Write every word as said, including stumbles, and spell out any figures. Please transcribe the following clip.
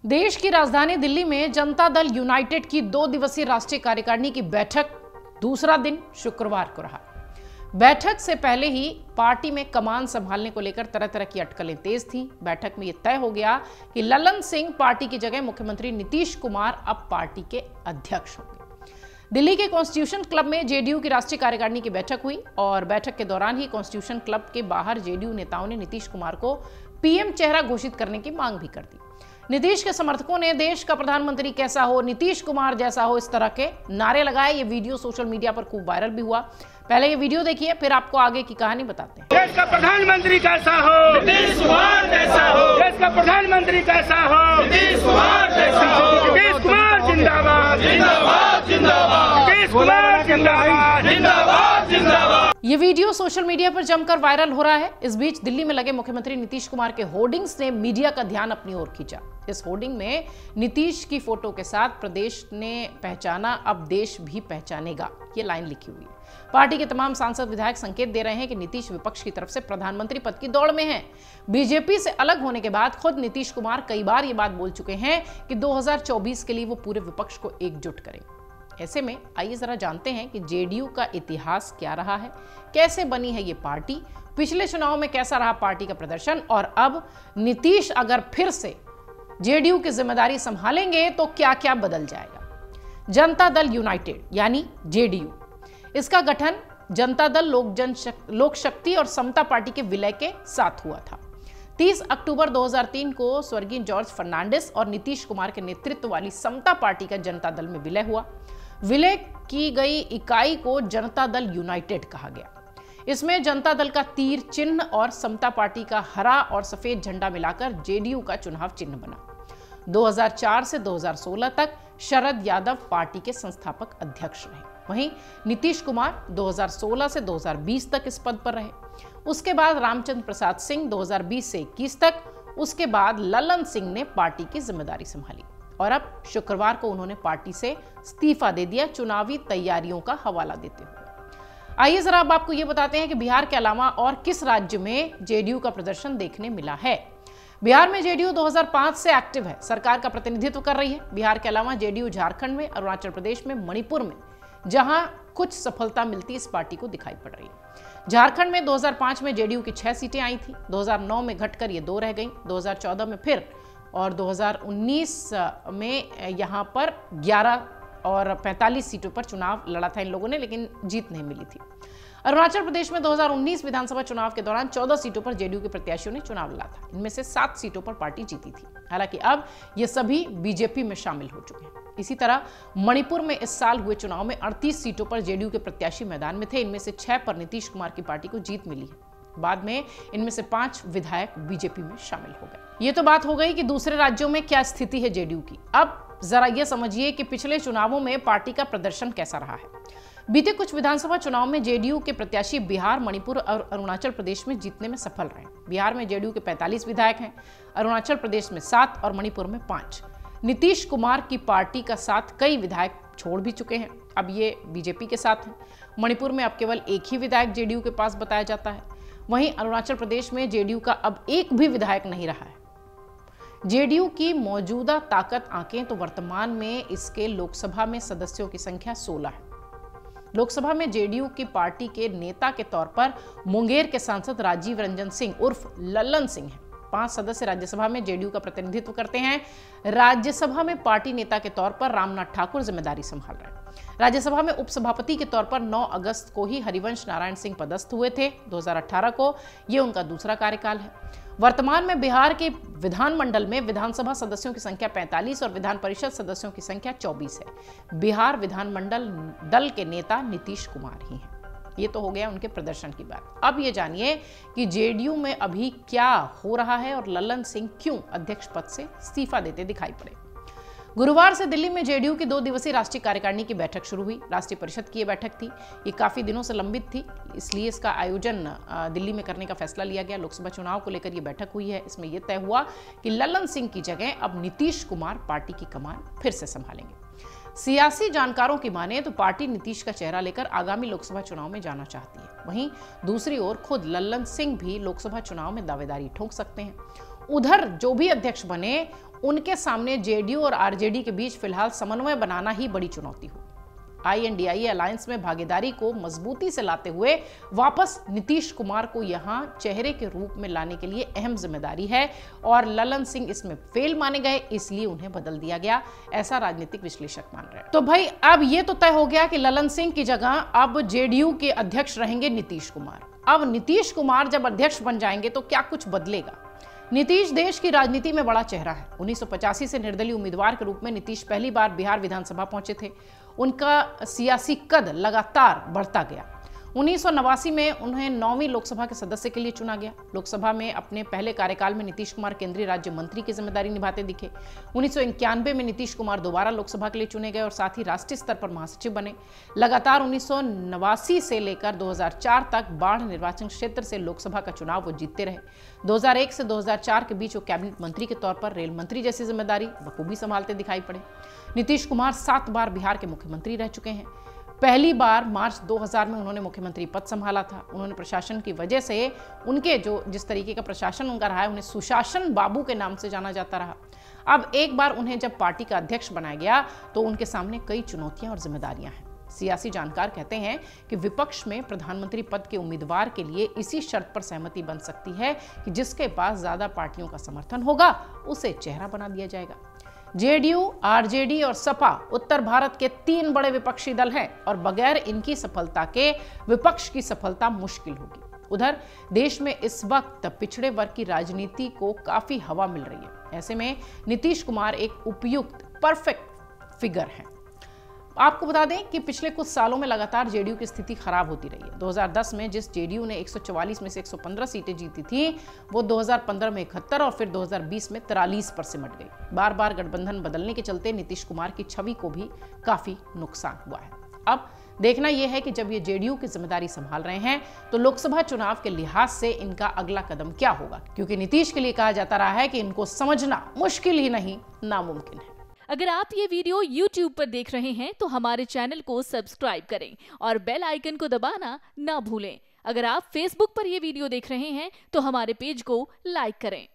देश की राजधानी दिल्ली में जनता दल यूनाइटेड की दो दिवसीय राष्ट्रीय कार्यकारिणी की बैठक दूसरा दिन शुक्रवार को रहा। बैठक से पहले ही पार्टी में कमान संभालने को लेकर तरह तरह की अटकलें तेज थी। बैठक में यह तय हो गया कि ललन सिंह पार्टी की जगह मुख्यमंत्री नीतीश कुमार अब पार्टी के अध्यक्ष होंगे। दिल्ली के कॉन्स्टिट्यूशन क्लब में जेडीयू की राष्ट्रीय कार्यकारिणी की बैठक हुई और बैठक के दौरान ही कॉन्स्टिट्यूशन क्लब के बाहर जेडीयू नेताओं ने नीतीश कुमार को पीएम चेहरा घोषित करने की मांग भी कर दी। नीतीश के समर्थकों ने देश का प्रधानमंत्री कैसा हो, नीतीश कुमार जैसा हो, इस तरह के नारे लगाए। ये वीडियो सोशल मीडिया पर खूब वायरल भी हुआ। पहले ये वीडियो देखिए, फिर आपको आगे की कहानी बताते हैं। देश का प्रधानमंत्री कैसा हो, नीतीश कुमार जैसा हो। देश का प्रधानमंत्री कैसा हो, नीतीश कुमार जैसा हो। नीतीश कुमार जिंदाबाद, जिंदाबाद, जिंदाबाद। नीतीश कुमार जिंदाबाद, जिंदाबाद, जिंदाबाद। ये वीडियो सोशल मीडिया पर जमकर वायरल हो रहा है। इस बीच दिल्ली में लगे मुख्यमंत्री नीतीश कुमार के होर्डिंग्स ने मीडिया का ध्यान अपनी ओर खींचा। इस होर्डिंग में नीतीश की फोटो के साथ प्रदेश ने पहचाना, अब देश भी पहचानेगा, ये लाइन लिखी हुई है। पार्टी के तमाम सांसद विधायक संकेत दे रहे हैं कि नीतीश विपक्ष की तरफ से प्रधानमंत्री पद की दौड़ में हैं। बीजेपी से अलग होने के बाद खुद नीतीश कुमार कई बार ये बात बोल चुके हैं कि दो हज़ार चौबीस के लिए वो पूरे विपक्ष को एकजुट करेंगे। ऐसे में आइए जरा जानते हैं कि जेडीयू का इतिहास क्या रहा है, कैसे बनी है ये पार्टी, पिछले चुनाव में कैसा रहा पार्टी का प्रदर्शन, और अब नीतीश अगर फिर से जेडीयू की जिम्मेदारी संभालेंगे तो क्या क्या बदल जाएगा। जनता दल यूनाइटेड यानी जेडीयू, इसका गठन जनता दल लोक जन लोक शक्ति और समता पार्टी के विलय के साथ हुआ था। तीस अक्टूबर दो हज़ार तीन को स्वर्गीय जॉर्ज फर्नांडिस और नीतीश कुमार के नेतृत्व वाली समता पार्टी का जनता दल में विलय हुआ। विलय की गई इकाई को जनता दल यूनाइटेड कहा गया। इसमें जनता दल का तीर चिन्ह और समता पार्टी का हरा और सफेद झंडा मिलाकर जेडीयू का चुनाव चिन्ह बना। दो हज़ार चार से दो हज़ार सोलह तक शरद यादव पार्टी के संस्थापक अध्यक्ष रहे। वहीं नीतीश कुमार दो हज़ार सोलह से दो हज़ार बीस तक इस पद पर रहे। उसके बाद रामचंद्र प्रसाद सिंह दो हज़ार बीस से इक्कीस तक, उसके बाद ललन सिंह ने पार्टी की जिम्मेदारी संभाली और अब शुक्रवार को उन्होंने पार्टी से इस्तीफा दे दिया, चुनावी तैयारियों का हवाला देते हुए। आइए जरा अब आपको ये बताते हैं कि बिहार के अलावा और किस राज्य में जेडीयू का प्रदर्शन देखने मिला है। बिहार में जेडीयू दो हज़ार पाँच से एक्टिव है, सरकार का प्रतिनिधित्व कर रही है। बिहार के अलावा जेडीयू झारखंड में, अरुणाचल प्रदेश में, मणिपुर में जहां कुछ सफलता मिलती इस पार्टी को दिखाई पड़ रही है। झारखंड में दो हज़ार पाँच में जेडीयू की छह सीटें आई थी, दो हज़ार नौ में घटकर ये दो रह गईं, दो हज़ार चौदह में फिर, और दो हज़ार उन्नीस में यहां पर ग्यारह और पैंतालीस सीटों पर चुनाव लड़ा था इन लोगों ने, लेकिन जीत नहीं मिली थी। अरुणाचल प्रदेश में दो हज़ार उन्नीस विधानसभा चुनाव के दौरान चौदह सीटों पर जेडीयू के प्रत्याशियों ने चुनाव लड़ा था। इनमें से सात सीटों पर पार्टी जीती थी। हालांकि अब ये सभी बीजेपी में शामिल हो चुके हैं। इसी तरह मणिपुर में इस साल हुए चुनाव में अड़तीस सीटों पर जेडीयू के प्रत्याशी मैदान में थे। इनमें से छह पर नीतीश कुमार की पार्टी को जीत मिली है। बाद में इनमें से पांच विधायक बीजेपी में शामिल हो गए। ये तो बात हो गई कि दूसरे राज्यों में क्या स्थिति है जेडीयू की। अब जरा ये समझिए कि पिछले चुनावों में पार्टी का प्रदर्शन कैसा रहा है। बीते कुछ विधानसभा चुनाव में जेडीयू के प्रत्याशी बिहार, मणिपुर और अरुणाचल प्रदेश में जीतने में सफल रहे। बिहार में जेडीयू के पैंतालीस विधायक हैं, अरुणाचल प्रदेश में सात और मणिपुर में पांच। नीतीश कुमार की पार्टी का साथ कई विधायक छोड़ भी चुके हैं, अब ये बीजेपी के साथ हैं। मणिपुर में अब केवल एक ही विधायक जेडीयू के पास बताया जाता है। वहीं अरुणाचल प्रदेश में जेडीयू का अब एक भी विधायक नहीं रहा है। जेडीयू की मौजूदा ताकत आंकें तो वर्तमान में इसके लोकसभा में सदस्यों की संख्या सोलह है। लोकसभा में जेडीयू की पार्टी के नेता के तौर पर मुंगेर के सांसद राजीव रंजन सिंह उर्फ ललन सिंह हैं। पांच सदस्य राज्यसभा में जेडीयू का प्रतिनिधित्व करते हैं। राज्यसभा में पार्टी नेता के तौर पर रामनाथ ठाकुर जिम्मेदारी संभाल रहे हैं। राज्यसभा में उपसभापति के तौर पर नौ अगस्त को ही हरिवंश नारायण सिंह पदस्थ हुए थे। दो हज़ार अठारह को ये उनका दूसरा कार्यकाल है। वर्तमान में बिहार के विधानमंडल में विधानसभा सदस्यों की संख्या पैंतालीस और विधान परिषद सदस्यों की संख्या चौबीस है। बिहार विधानमंडल दल के नेता नीतीश कुमार ही हैं। ये तो हो गया उनके प्रदर्शन की बात। अब ये जानिए कि जेडीयू में अभी क्या हो रहा है और ललन सिंह क्यों अध्यक्ष पद से इस्तीफा देते दिखाई पड़े। गुरुवार से दिल्ली में जेडीयू की दो दिवसीय राष्ट्रीय कार्यकारिणी की बैठक शुरू हुई। राष्ट्रीय परिषद की यह बैठक थी, ये काफी दिनों से लंबित थी, इसलिए इसका आयोजन दिल्ली में करने का फैसला लिया गया। लोकसभा चुनाव को लेकर यह बैठक हुई है। इसमें यह तय हुआ कि ललन सिंह की जगह अब नीतीश कुमार पार्टी की कमान फिर से संभालेंगे। सियासी जानकारों की माने तो पार्टी नीतीश का चेहरा लेकर आगामी लोकसभा चुनाव में जाना चाहती है। वहीं दूसरी ओर खुद ललन सिंह भी लोकसभा चुनाव में दावेदारी ठोक सकते हैं। उधर जो भी अध्यक्ष बने उनके सामने जेडीयू और आरजेडी के बीच फिलहाल समन्वय बनाना ही बड़ी चुनौती हो। I N D I A alliance में भागीदारी को मजबूती से लाते हुए वापस नीतीश कुमार को यहां चेहरे के रूप में लाने के लिए अहम जिम्मेदारी है और ललन सिंह इसमें फेल माने गए, इसलिए उन्हें बदल दिया गया, ऐसा राजनीतिक विश्लेषक मान रहे हैं। तो भाई अब यह तो तय हो गया कि ललन सिंह की जगह अब जेडीयू के अध्यक्ष रहेंगे नीतीश कुमार। अब नीतीश कुमार जब अध्यक्ष बन जाएंगे तो क्या कुछ बदलेगा? नीतीश देश की राजनीति में बड़ा चेहरा है। उन्नीस सौ पचासी से निर्दलीय उम्मीदवार के रूप में नीतीश पहली बार बिहार विधानसभा पहुंचे थे। उनका सियासी कद लगातार बढ़ता गया। उन्नीस सौ नवासी में उन्हें नौवीं लोकसभा के सदस्य के लिए चुना गया। लोकसभा में अपने पहले कार्यकाल में नीतीश कुमार केंद्रीय राज्य मंत्री की जिम्मेदारी निभाते दिखे। उन्नीस सौ इक्यानवे में नीतीश कुमार दोबारा लोकसभा के लिए चुने गए और साथ ही राष्ट्रीय स्तर पर महासचिव बने। लगातार उन्नीस सौ नवासी से लेकर दो हज़ार चार तक बाढ़ निर्वाचन क्षेत्र से लोकसभा का चुनाव वो जीतते रहे। दो हज़ार एक से दो हज़ार चार के बीच वो कैबिनेट मंत्री के तौर पर रेल मंत्री जैसी जिम्मेदारी बखूबी संभालते दिखाई पड़े। नीतीश कुमार सात बार बिहार के मुख्यमंत्री रह चुके हैं। पहली बार मार्च दो हज़ार में उन्होंने मुख्यमंत्री पद संभाला था। उन्होंने प्रशासन की वजह से उनके जो जिस तरीके का प्रशासन उनका रहा है, उन्हें सुशासन बाबू के नाम से जाना जाता रहा। अब एक बार उन्हें जब पार्टी का अध्यक्ष बनाया गया तो उनके सामने कई चुनौतियां और जिम्मेदारियां हैं। सियासी जानकार कहते हैं कि विपक्ष में प्रधानमंत्री पद के उम्मीदवार के लिए इसी शर्त पर सहमति बन सकती है कि जिसके पास ज्यादा पार्टियों का समर्थन होगा उसे चेहरा बना दिया जाएगा। जेडीयू, आरजेडी और सपा उत्तर भारत के तीन बड़े विपक्षी दल हैं और बगैर इनकी सफलता के विपक्ष की सफलता मुश्किल होगी। उधर देश में इस वक्त पिछड़े वर्ग की राजनीति को काफी हवा मिल रही है। ऐसे में नीतीश कुमार एक उपयुक्त परफेक्ट फिगर हैं। आपको बता दें कि पिछले कुछ सालों में लगातार जेडीयू की स्थिति खराब होती रही है। दो हज़ार दस में जिस जेडीयू ने एक सौ चौवालीस में से एक सौ पंद्रह सीटें जीती थी, वो दो हज़ार पंद्रह में इकहत्तर और फिर दो हज़ार बीस में तिरालीस पर सिमट गई। बार बार गठबंधन बदलने के चलते नीतीश कुमार की छवि को भी काफी नुकसान हुआ है। अब देखना यह है कि जब ये जेडीयू की जिम्मेदारी संभाल रहे हैं तो लोकसभा चुनाव के लिहाज से इनका अगला कदम क्या होगा, क्योंकि नीतीश के लिए कहा जाता रहा है कि इनको समझना मुश्किल ही नहीं नामुमकिन है। अगर आप ये वीडियो यूट्यूब पर देख रहे हैं तो हमारे चैनल को सब्सक्राइब करें और बेल आइकन को दबाना ना भूलें। अगर आप फेसबुक पर ये वीडियो देख रहे हैं तो हमारे पेज को लाइक करें।